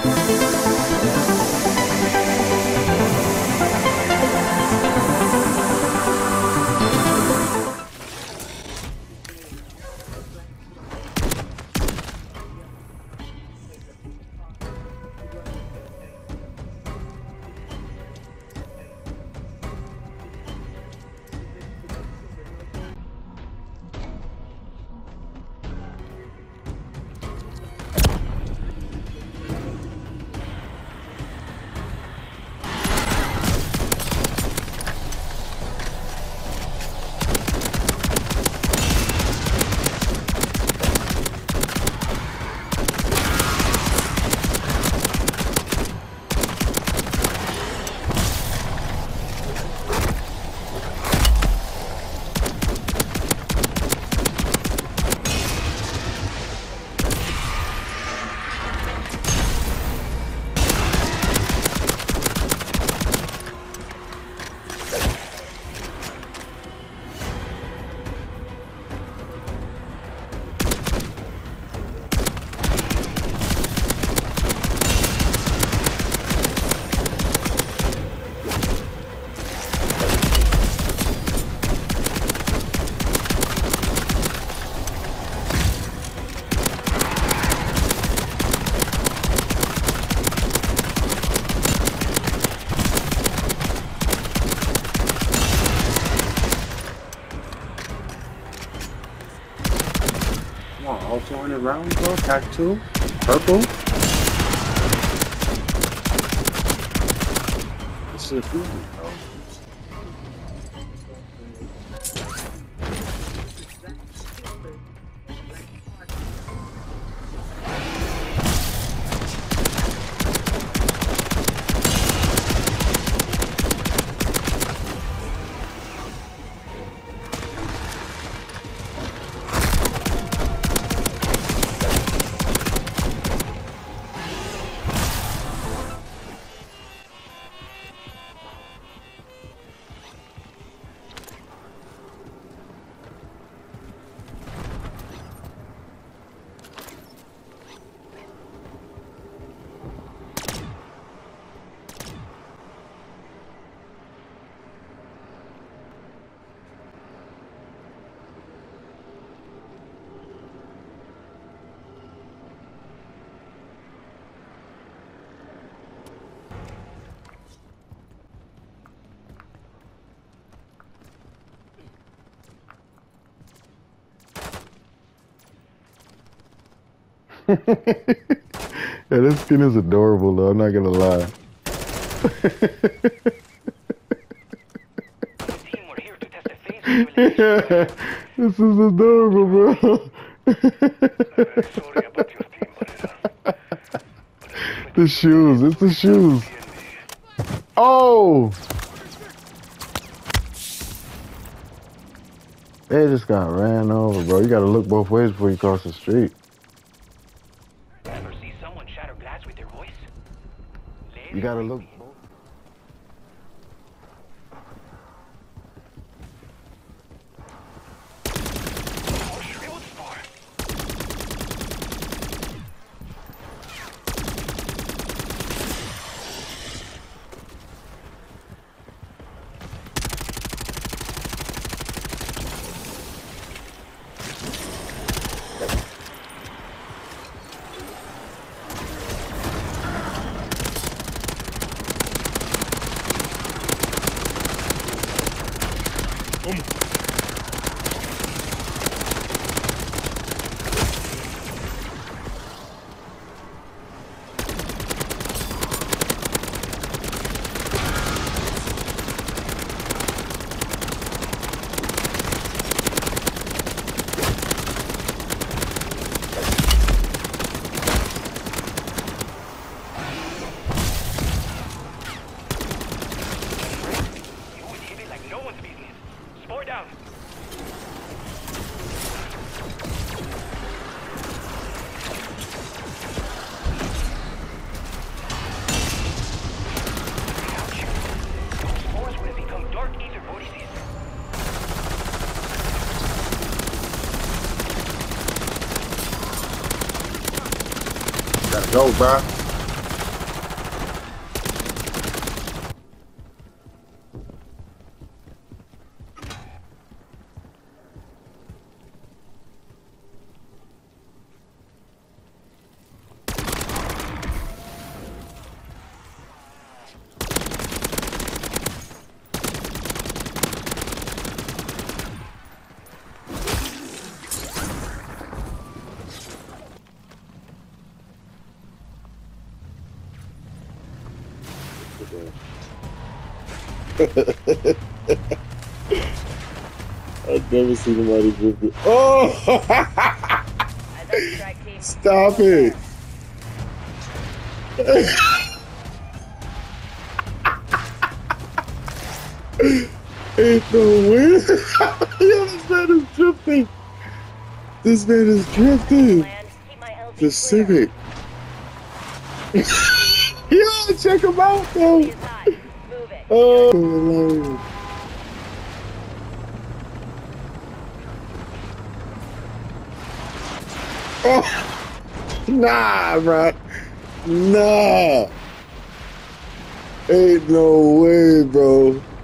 All 200 rounds, bro. Tac 2. Purple. This is a food, bro. Yeah, this skin is adorable though, I'm not gonna lie. Yeah, this is adorable, bro. The shoes, it's the shoes. Oh! They just got ran over, bro. You gotta look both ways before you cross the street. Ever see someone shatter glass with their voice? You gotta look. Gotta go, bro. I've never seen somebody drift it. Oh! Stop it! Ain't no way! Yo, this man is drifting! This man is drifting! The Civic! Yo, check him out though! Oh, hilarious. Oh, nah, bro. Nah. Ain't no way, bro.